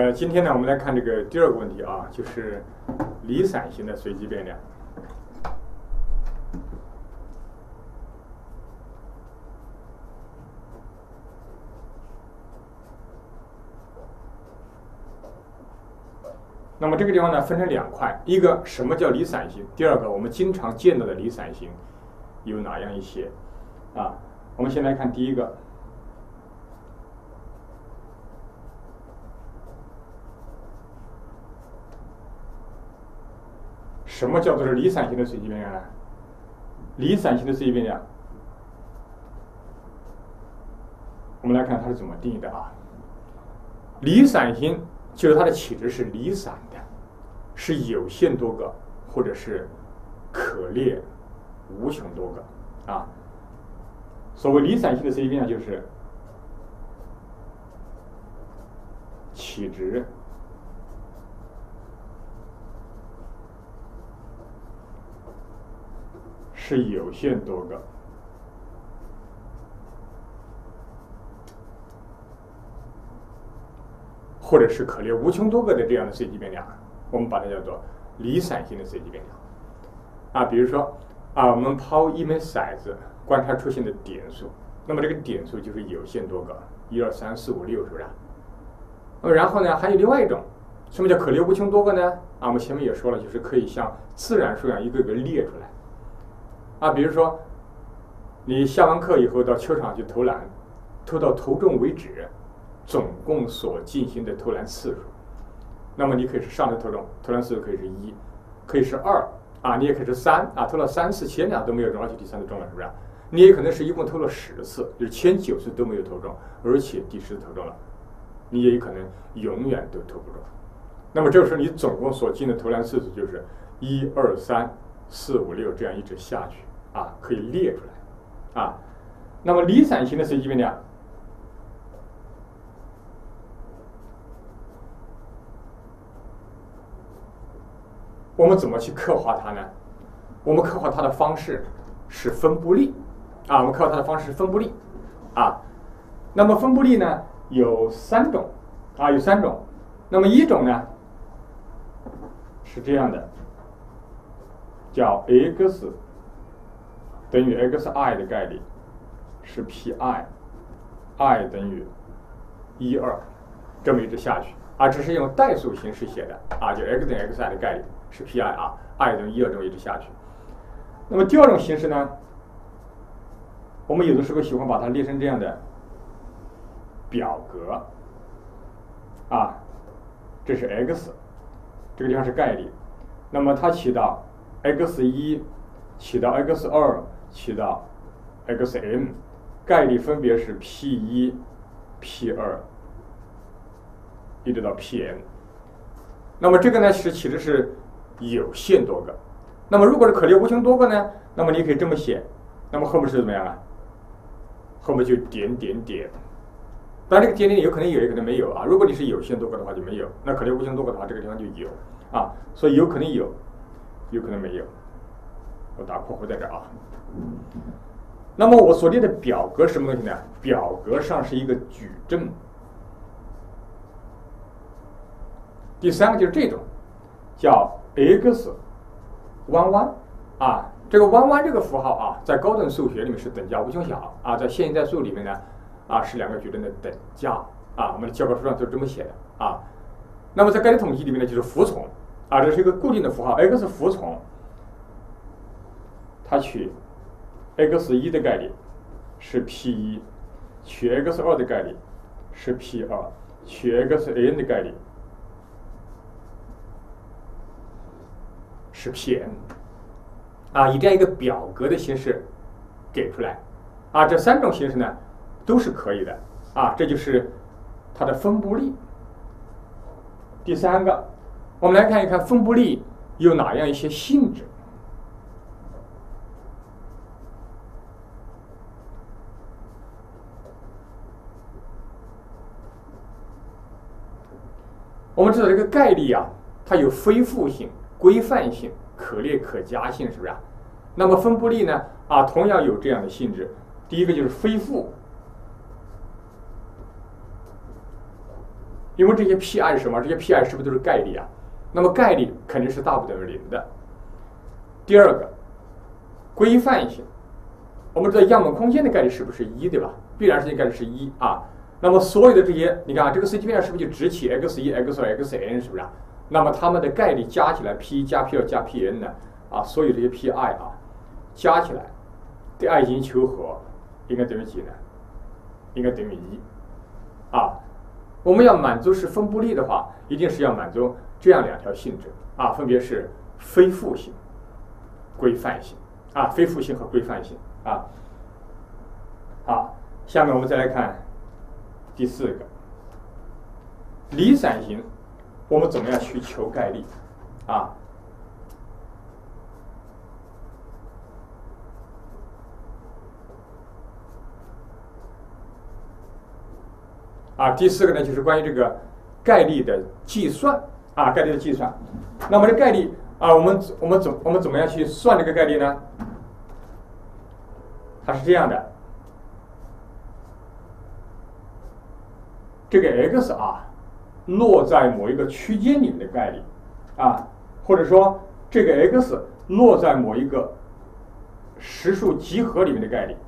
今天呢，我们来看这个第二个问题啊，就是离散型的随机变量。那么这个地方呢，分成两块，一个什么叫离散型，第二个我们经常见到的离散型有哪样一些啊？我们先来看第一个。什么叫做是离散型的随机变量呢？离散型的随机变量，我们来看它是怎么定义的啊？离散型就是它的起值是离散的，是有限多个，或者是可列无穷多个啊。所谓离散型的随机变量，就是起值是有限多个，或者是可列无穷多个的这样的随机变量，我们把它叫做离散型的随机变量啊。比如说啊，我们抛一枚骰子，观察出现的点数，那么这个点数就是有限多个，1、2、3、4、5、6，是不是？那么然后呢，还有另外一种，什么叫可列无穷多个呢？啊，我们前面也说了，就是可以像自然数一样一个个列出来。啊，比如说，你下完课以后到球场去投篮，投到投中为止，总共所进行的投篮次数，那么你可以是上次投中，投篮次数可以是1，可以是2啊，你也可以是3啊，投了3次，前2都没有中，而且第3次中了，是不是？你也可能是一共投了10次，就是前9次都没有投中，而且第10次投中了，你也有可能永远都投不中。那么这个时候你总共所进的投篮次数就是1、2、3、4、5、6这样一直下去。啊，可以列出来啊。那么离散型的随机变量，我们怎么去刻画它呢？我们刻画它的方式是分布例啊。我们刻画它的方式是分布例啊。那么分布例呢有3种啊，有3种。那么一种呢是这样的，叫 x。等于 xi 的概率是 pi，i 等于1、2，这么一直下去啊，这是用代数形式写的啊，就 x 等于 xi 的概率是 pi 啊 ，i 等于1、2这么一直下去。那么第二种形式呢，我们有的时候喜欢把它列成这样的表格啊，这是 x， 这个地方是概率，那么它起到 x1， 起到 x2。起到 xm， 概率分别是 p1、p2， 一直到 pn。那么这个呢是其实是有限多个。那么如果是可列无穷多个呢，那么你可以这么写，那么后面是怎么样啊？后面就点点点。当然这个点点有可能有，也可能没有啊。如果你是有限多个的话就没有，那可列无穷多个的话这个地方就有啊。所以有可能有，有可能没有。我打括弧在这儿啊。那么我所列的表格是什么东西呢？表格上是一个矩阵。第3个就是这种，叫 x 弯弯啊。这个弯弯这个符号啊，在高等数学里面是等价无穷小啊，在线性代数里面呢啊是2个矩阵的等价啊。我们的教科书上都是这么写的啊。那么在概率统计里面呢，就是服从啊，这是一个固定的符号 x 服从。它取 x1 的概率是 p1， 取 x2 的概率是 p2， 取 xn 的概率是 pn 啊，以这样一个表格的形式给出来啊。这3种形式呢都是可以的啊，这就是它的分布例。第3个，我们来看一看分布例有哪样一些性质。我们知道这个概率啊，它有非负性、规范性、可列可加性，是不是啊？那么分布例呢啊，同样有这样的性质。第一个就是非负， 因为这些 Pi 是什么？这些 Pi 是不是都是概率啊？那么概率肯定是大不等于0的。第二个，规范性，我们知道样本空间的概率是不是1，对吧？必然事件概率是1啊。那么所有的这些，你看啊，这个随机变量是不是就直起 x1、x2、xn， 是不是啊？那么它们的概率加起来 P 加 P2 加 Pn 呢？啊，所有这些 Pi 啊，加起来对 i 进行求和，应该等于几呢？应该等于1啊。我们要满足是分布力的话，一定是要满足这样2条性质啊，分别是非负性、规范性啊，非负性和规范性啊。好，下面我们再来看第4个，离散型，我们怎么样去求概率啊？第4个呢，就是关于这个概率的计算啊，概率的计算。那么这概率啊，我们怎么样去算这个概率呢？它是这样的，这个 x 啊落在某一个区间里面的概率啊，或者说这个 x 落在某一个实数集合里面的概率，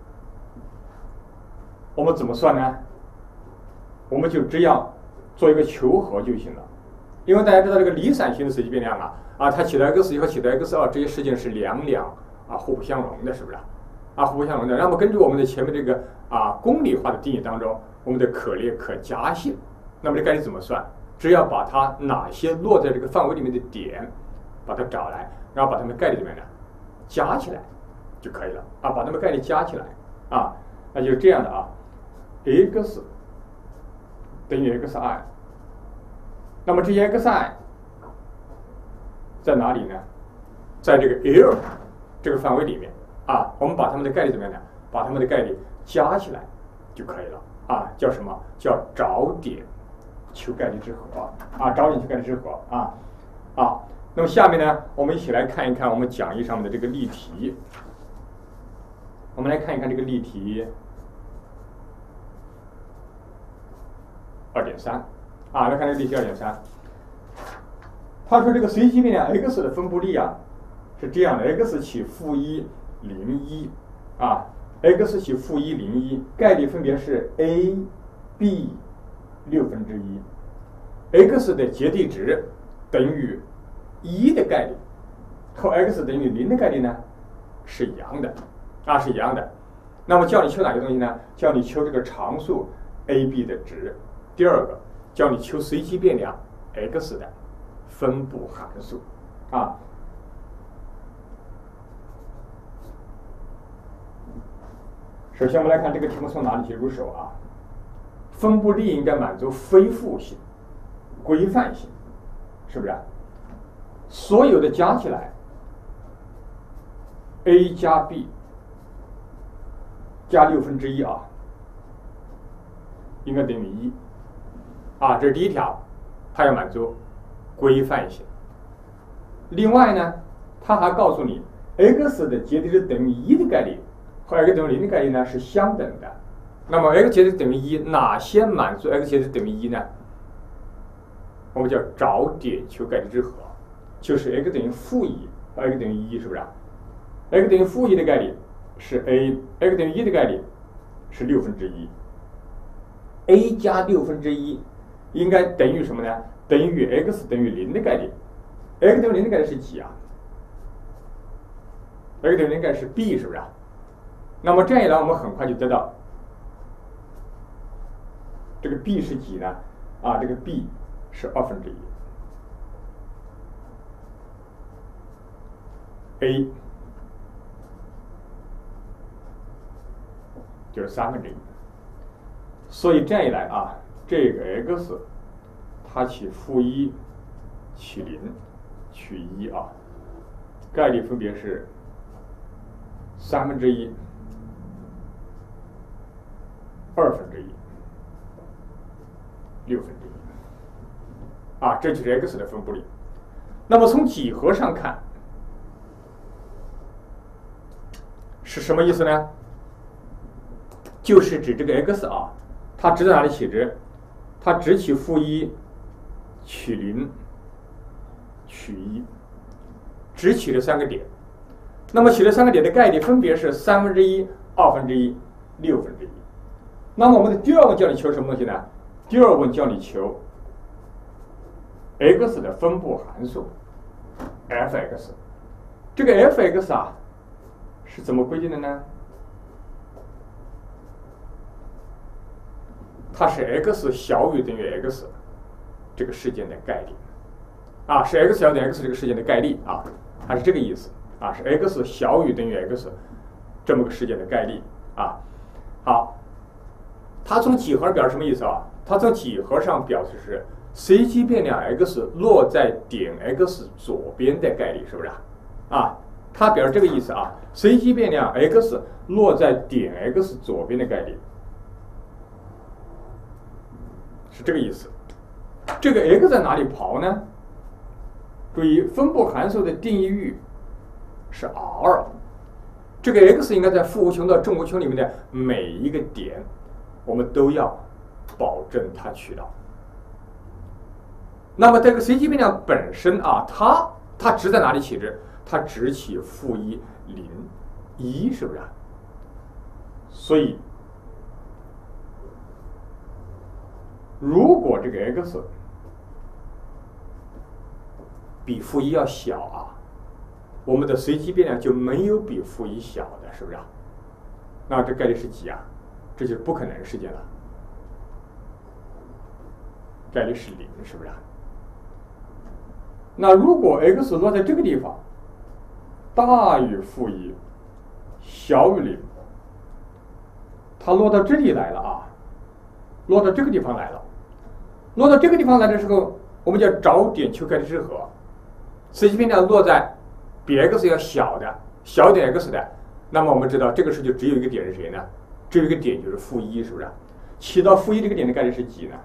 我们怎么算呢？我们就只要做一个求和就行了，因为大家知道这个离散型的随机变量它起到 x1和起到 x2这些事件是两互不相容的，是不是互不相容的。那么根据我们的前面这个公理化的定义当中，我们的可列可加性，那么这概率怎么算？只要把它哪些落在这个范围里面的点，把它找来，然后把它们概率里面呢加起来就可以了把它们概率加起来那就是这样的x等于 xi， 那么这些 xi 在哪里呢？在这个 L 这个范围里面我们把它们的概率怎么样呢？把它们的概率加起来就可以了叫什么？叫找点求概率之和找点求概率之和那么下面呢，我们一起来看一看我们讲义上面的这个例题。我们来看一看这个例题2.3来看这个例题2.3。他说这个随机变量 x 的分布力是这样的 ：x 起-1、0、1x 起-1、0、1，概率分别是 a、b 1/6，x 的绝对值等于1的概率和 x 等于0的概率呢是一样的是一样的。那么叫你求哪个东西呢？叫你求这个常数 a、b 的值。第二个叫你求随机变量 x 的分布函数首先我们来看这个题目从哪里去入手分布力应该满足非负性、规范性，是不是所有的加起来 a 加 b 加1/6应该等于1这是第一条，它要满足规范性。另外呢，它还告诉你 x 的绝对值等于1的概率和 x 等于0的概率呢是相等的。那么 x 绝对等于1，哪些满足 x 绝对等于1呢？我们叫找点求概率之和，就是 x 等于-1和 x 等于1，是不是x 等于-1的概率是 a，x 等于1的概率是1/6，a 加1/6应该等于什么呢？等于 x 等于0的概率。x 等于0的概率是几x 等于0的概率是 b， 是不是那么这样一来，我们很快就得到这个 b 是几呢？这个 b 是1/2，a 就是1/3。所以这样一来这个 x 它起-1、起0、取1概率分别是1/3、1/2、6/1这就是 x 的分布力。那么从几何上看是什么意思呢？就是指这个 x 它值在哪里起值？ 它只取负一，取零，取一，只取了3个点。那么取了3个点的概率分别是1/3、1/2、1/6。那么我们的第二问叫你求什么东西呢？第二问叫你求 x 的分布函数 f(x)。这个 f(x) 啊是怎么规定的呢？它是 x 小于等于 x 这个事件的概率啊，是 x 小于等于 x 这个事件的概率啊，它是这个意思啊，是 x 小于等于 x 这么个事件的概率啊。好，它从几何表示什么意思啊？它从几何上表示是随机变量 x 落在点 x 左边的概率，是不是啊？它表示这个意思啊，随机变量 x 落在点 x 左边的概率是这个意思。这个 x 在哪里刨呢？注意，分布函数的定义域是 R， 这个 x 应该在负无穷到正无穷里面的每一个点，我们都要保证它取到。那么这个随机变量本身啊，它值在哪里起值？它只起负一、0、1，是不是？所以，如果这个 x 比负一要小啊，我们的随机变量就没有比负一小的，是不是？那这概率是几啊？这就是不可能事件了，概率是0，是不是？那如果 x 落在这个地方，大于负一，小于0，它落到这里来了啊，落到这个地方来了。落到这个地方来的时候，我们就要找点求概率之和。随机变量落在比 x 要小一点 x 的，那么我们知道这个时候就只有一个点是谁呢？只有一个点就是负一，是不是？起到负一这个点的概率是几呢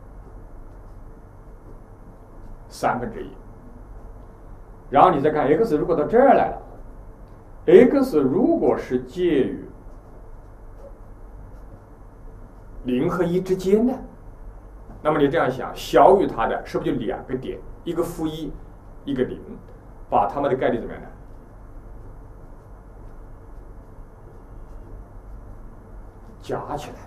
？1/3。然后你再看 x 如果到这儿来了 ，x 如果是介于0和1之间的，那么你这样想，小于它的是不是就2个点，一个负一，一个0，把它们的概率怎么样呢？加起来。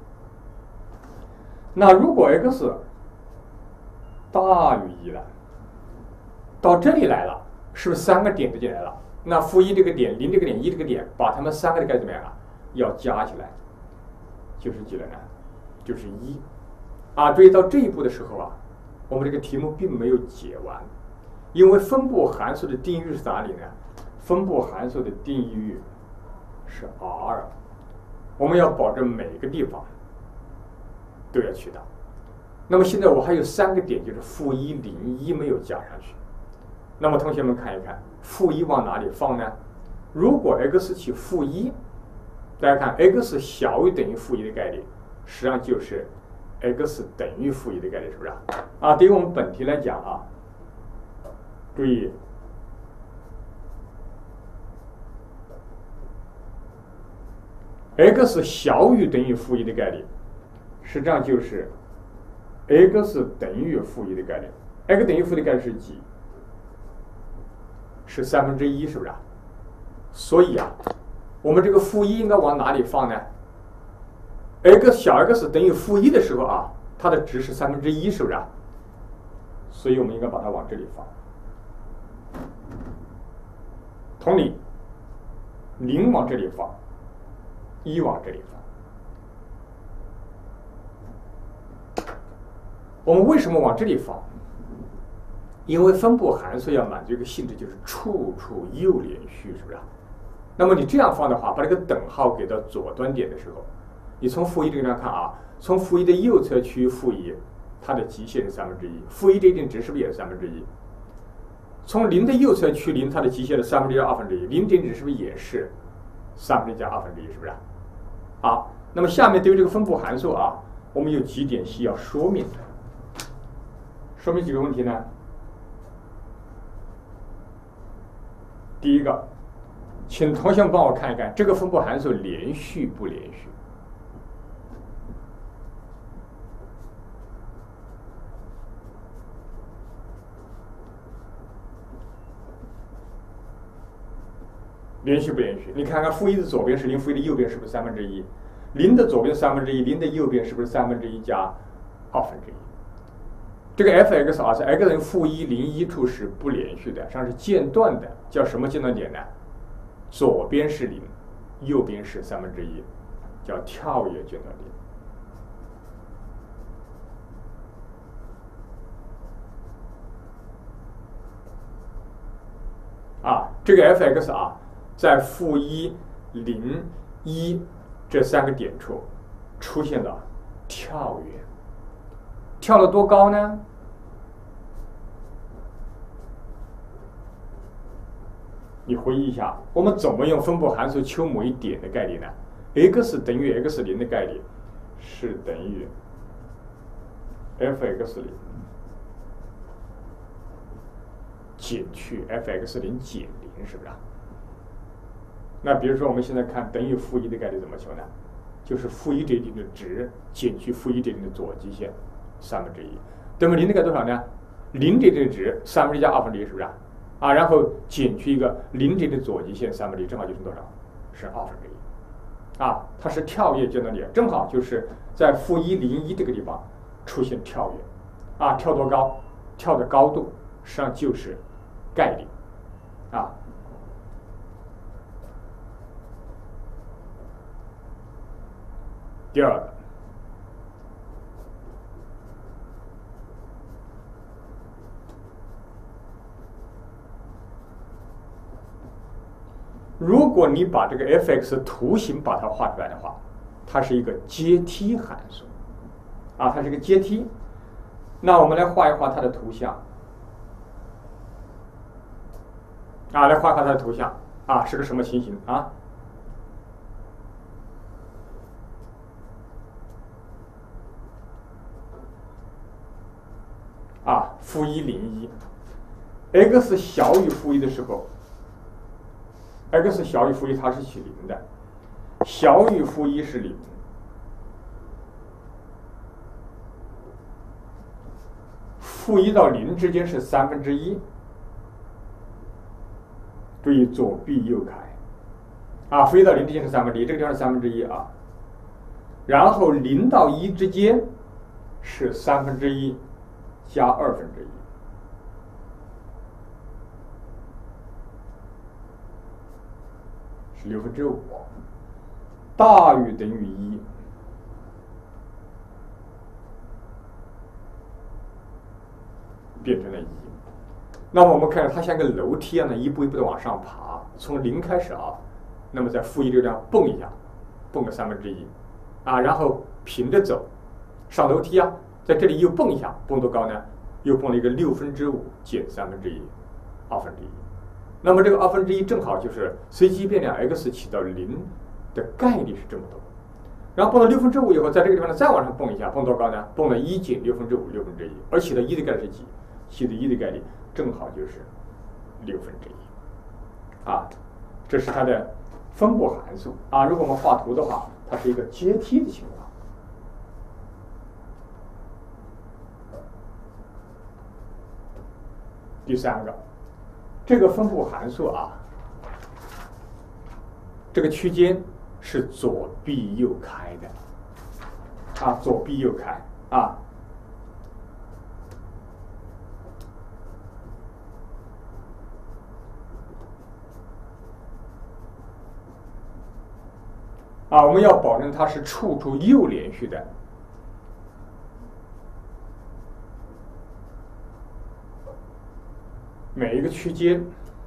那如果 x 大于1了，到这里来了，是不是3个点都进来了？那负一这个点、0这个点、1这个点，把它们3个的概率怎么样啊？要加起来，就是几了呢？就是1。啊，注意到这一步的时候啊，我们这个题目并没有解完，因为分布函数的定义域是哪里呢？分布函数的定义域是 R， 我们要保证每个地方都要取到。那么现在我还有3个点，就是负一、0、1没有加上去。那么同学们看一看，负一往哪里放呢？如果 x 起负一，大家看 x 小于等于负一的概率，实际上就是 x 等于负一的概率，是不是啊？对于我们本题来讲啊，注意 x 小于等于负一的概率，实际上就是 x 等于负一的概率。x 等于负一的概率是几？是1/3，是不是？所以啊，我们这个负一应该往哪里放呢？ x 小 x 等于负一的时候啊，它的值是1/3，是不是？所以我们应该把它往这里放。同理，0往这里放，1往这里放。我们为什么往这里放？因为分布函数要满足一个性质，就是处处又连续，是不是？那么你这样放的话，把这个等号给到左端点的时候，你从负一这个地方看啊，从负一的右侧趋于负一，它的极限是1/3，负一这一定值是不是也是1/3？从0的右侧趋0，它的极限是1/3、2/1，0点值是不是也是1/3加2/1？是不是？好，那么下面对于这个分布函数啊，我们有几点需要说明的。说明几个问题呢？第一个，请同学们帮我看一看这个分布函数连续不连续？ 连续不连续？你看看负一的左边是零，负一的右边是不是1/3？零的左边1/3，零的右边是不是1/3加1/2？这个 f(x(r) 是 x 等于负一0 1 2是不连续的，实际上是间断的，叫什么间断点呢？左边是0，右边是1/3，叫跳跃间断点。这个 f(x(r) 在负1、0、1这3个点处出现了跳跃，跳了多高呢？你回忆一下，我们怎么用分布函数求某一点的概率呢 ？x 等于 x0的概率是等于 f(x0) 减去 f(x0) 减0，是不是？那比如说我们现在看等于负1的概率怎么求呢？就是负1这一点的值减去负1这一点的左极限1/3，等于0的概率多少呢？0这一点的值1/3加1/2，是不是？然后减去一个0这一点的左极限1/3，正好就是多少？是1/2。它是跳跃间断点，正好就是在负1、0、1这个地方出现跳跃，跳多高？跳的高度实际上就是概率，第二个，如果你把这个 f(x) 图形把它画出来的话，它是一个阶梯函数，它是一个阶梯。那我们来画一画它的图像，来画一画它的图像，是个什么情形啊？负1、0、1 x 小于负1的时候 ，x 小于负1它是取0的，小于负1是0，负1到0之间是1/3，注意左避右开，负1到0之间是1/3，这个地方是1/3然后0到1之间是1/3加1/2，是5/6，大于等于1，变成了1。那么我们看它像个楼梯一样的一步一步的往上爬，从0开始那么在负1这个地方蹦一下，蹦个1/3，然后平着走，上楼梯在这里又蹦一下，蹦多高呢？又蹦了一个5/6减1/3，1/2。那么这个1/2正好就是随机变量 x 起到0的概率是这么多。然后蹦到5/6以后，在这个地方呢再往上蹦一下，蹦多高呢？蹦了1减6/5，而起到1的概率是几？起到1的概率正好就是1/6。这是它的分布函数如果我们画图的话，它是一个阶梯的情况。第三个，这个分布函数这个区间是左避右开的左避右开我们要保证它是处处右连续的。每一个区间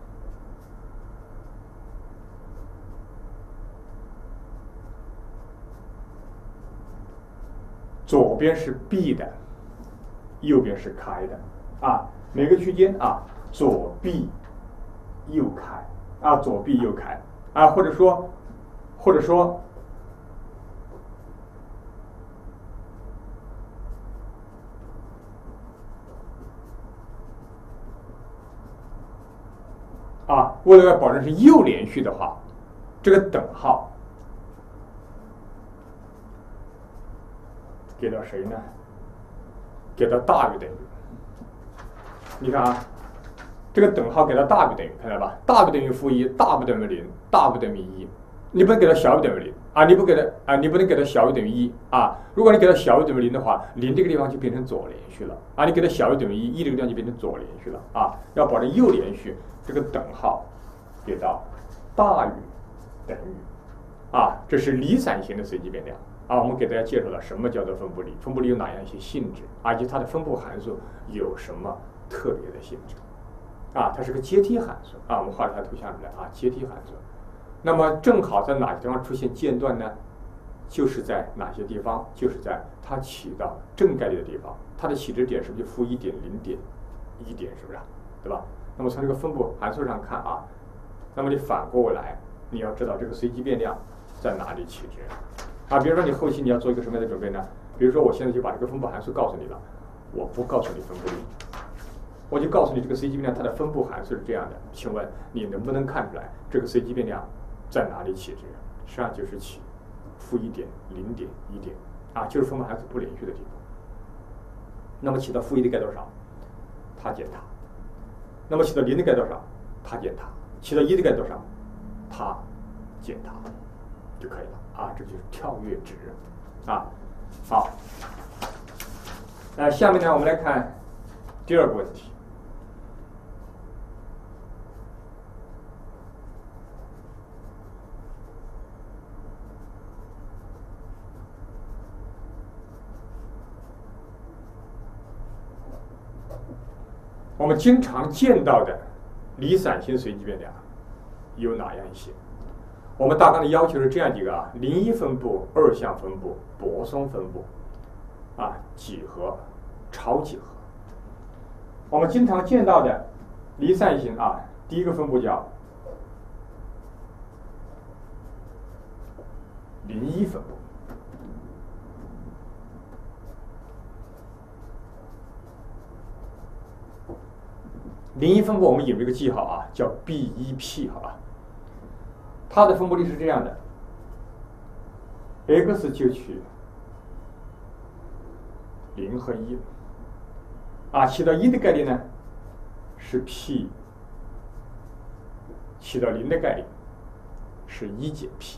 左边是闭的，右边是开的每个区间左闭右开左闭右开或者说为了要保证是右连续的话，这个等号给到谁呢？给到大于等于。你看这个等号给到大于等于，看到吧？大于等于负1，大不等于0， 大于等于一，你不能给它小于等于零啊，你不能给它小于等于一啊。如果你给它小于等于零的话，零这个地方就变成左连续了啊。你给它小于等于一，一这个地方就变成左连续了啊。要保证右连续这个等号给到大于等于啊，这是离散型的随机变量啊。我们给大家介绍了什么叫做分布力，分布力有哪样一些性质，以及它的分布函数有什么特别的性质啊。它是个阶梯函数啊，我们画了它图像出来啊，阶梯函数。那么正好在哪些地方出现间断呢？就是在哪些地方？就是在它起到正概率的地方，它的起止点是不是就负1点、0点、1点，是不是？对吧？那么从这个分布函数上看啊，那么你反过来，你要知道这个随机变量在哪里起值啊。比如说你后期你要做一个什么样的准备呢？比如说我现在就把这个分布函数告诉你了，我不告诉你分布力，我就告诉你这个随机变量它的分布函数是这样的，请问你能不能看出来这个随机变量在哪里起值？实际上就是起负1点、0点、1点啊，就是分布函数不连续的地方。那么起到负1的该多少？它减它。那么起到0的该多少？它减它。起到1的该多少？它减它就可以了啊，这就是跳跃值啊。好，下面呢我们来看第二个问题。我们经常见到的离散型随机变量有哪样一些？我们大纲的要求是这样几个啊：零一分布、二项分布、泊松分布啊、几何、超几何。我们经常见到的离散型啊，第一个分布叫零一分布。零一分布我们引入一个记号啊，叫 B1P， 好吧？它的分布率是这样的 ，x 就取0和1，啊，起到1的概率呢是 P， 起到0的概率是1减 P。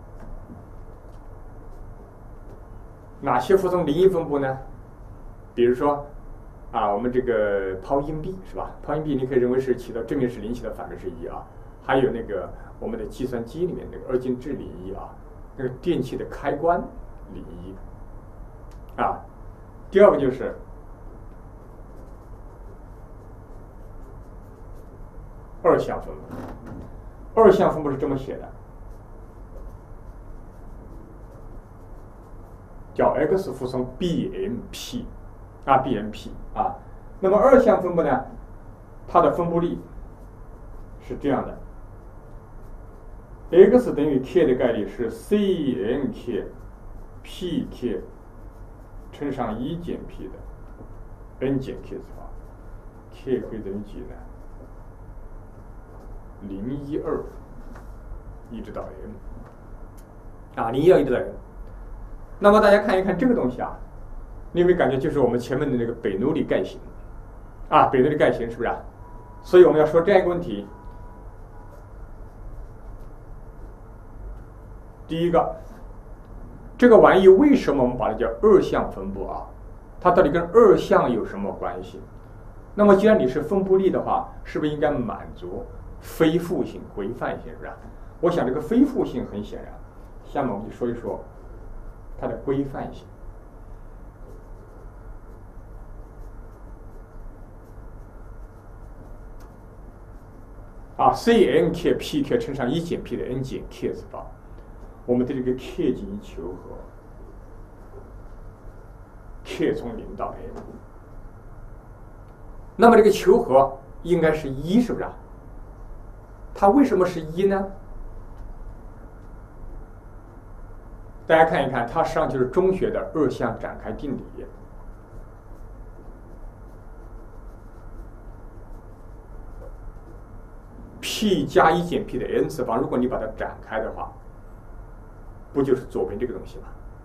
哪些服从零一分布呢？比如说啊，我们这个抛硬币是吧？抛硬币你可以认为是起到正面是0，起到反面是1啊。还有那个我们的计算机里面那个二进制零一啊，那个电器的开关零一啊。第二个就是二项分布，二项分布是这么写的，叫 x 服从 BMP 啊 BMP 啊。那么二项分布呢，它的分布力是这样的。x 等于 k 的概率是 cnk pk 乘上1减 p 的 n 减 k 次方 ，k 会等于几呢？012一直到 n 啊，012一直到 n。那么大家看一看这个东西啊，你有没有感觉就是我们前面的那个贝努里盖型啊？贝努里盖型是不是啊？所以我们要说这样一个问题。第一个，这个玩意为什么我们把它叫二项分布啊？它到底跟二项有什么关系？那么既然你是分布力的话，是不是应该满足非负性、规范性，是吧？我想这个非负性很显然，下面我们就说一说它的规范性。啊 ，cnk pk 乘上1减 p 的 n 减 k 次方。我们对这个 k 进行求和 ，k 从0到 n， 那么这个求和应该是1，是不是啊？它为什么是1呢？大家看一看，它实际上就是中学的二项展开定理。p 加1减 p 的 n 次方，如果你把它展开的话，不就是左边这个东西吗？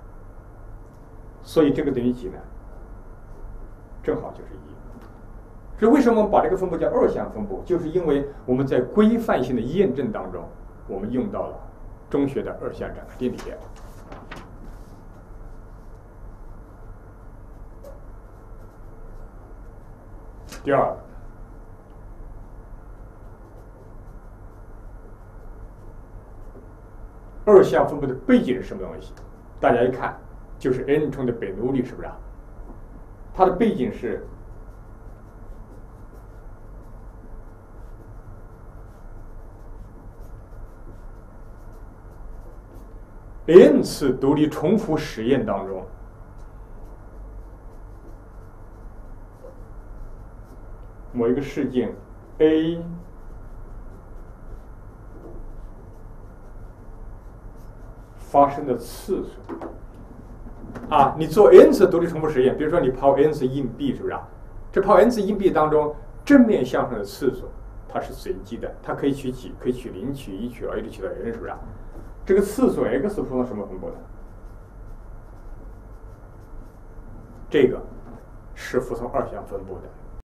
所以这个等于几呢？正好就是1。所以为什么我们把这个分布叫二项分布？就是因为我们在规范性的验证当中， 我们用到了中学的二项展开定理。第二个，二项分布的背景是什么东西？大家一看就是 n 冲的贝努力，是不是啊？它的背景是n 次独立重复实验当中，某一个事件 A 发生的次数啊，你做 n 次独立重复实验，比如说你抛 n 次硬币，是不是啊？这抛 n 次硬币当中，正面向上的次数它是随机的，它可以取几，可以取0、取1、取2，一直取到 n，是不是啊？这个次数 x 服从什么分布的？这个是服从二项分布的。